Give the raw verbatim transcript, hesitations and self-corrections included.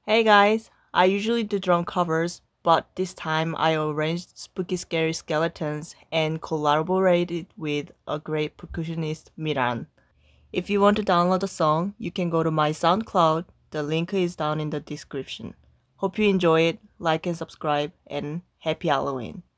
Hey guys, I usually do drum covers, but this time I arranged spooky scary skeletons and collaborated with a great percussionist Miran. If you want to download the song, you can go to my SoundCloud, the link is down in the description. Hope you enjoy it, like and subscribe, and happy Halloween.